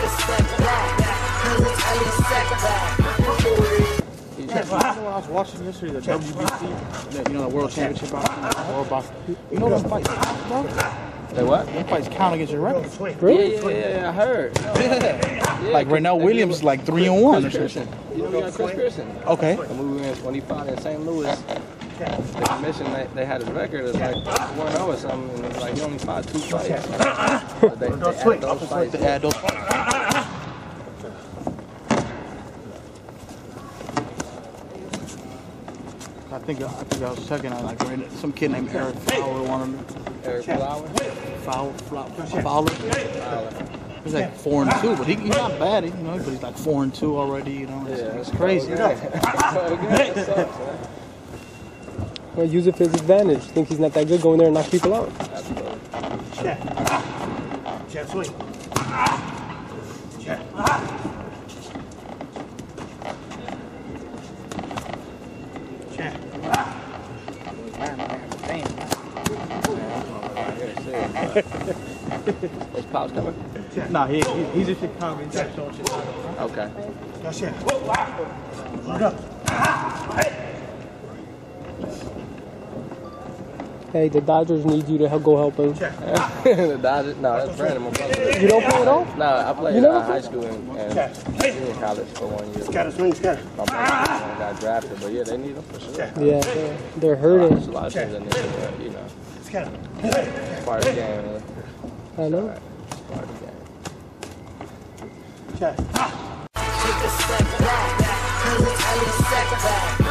I was watching yesterday the WBC, the World Championship boxing, World Boxing. You know them fights, bro? They what? Them fights count against your record. Really? Yeah, I heard. Yeah. Like Renell Williams is like 3-1 or something. You know, we got Chris Pearson. Okay. And we were in 25 in St. Louis. The commission, they had his record as like 1-0 or something, and it was like he only fought 2 fights. But they added those fights. They add those fights. I think I was checking out like some kid named Eric Fowler, one of them. Eric Fowler? Fowler. He's like 4-2, but he's not bad, you know. But he's like 4-2 already, you know. It's crazy. Well, use it for his advantage. Think he's not that good, go in there and knock people out. Absolutely. Jab swing. Jab. Is Pops coming? Nah, he's just coming. Okay. Hey, the Dodgers need you to go help him. The Dodgers? No, that's Brandon, my brother. You don't play at all? No, I played in high school and junior college for 1 year. My brother got drafted, but yeah, they need him for sure. Yeah, they're hurting. There's a lot of things that need to, you know. It's part of the game, man. I know. It's part of the game. Take a step back,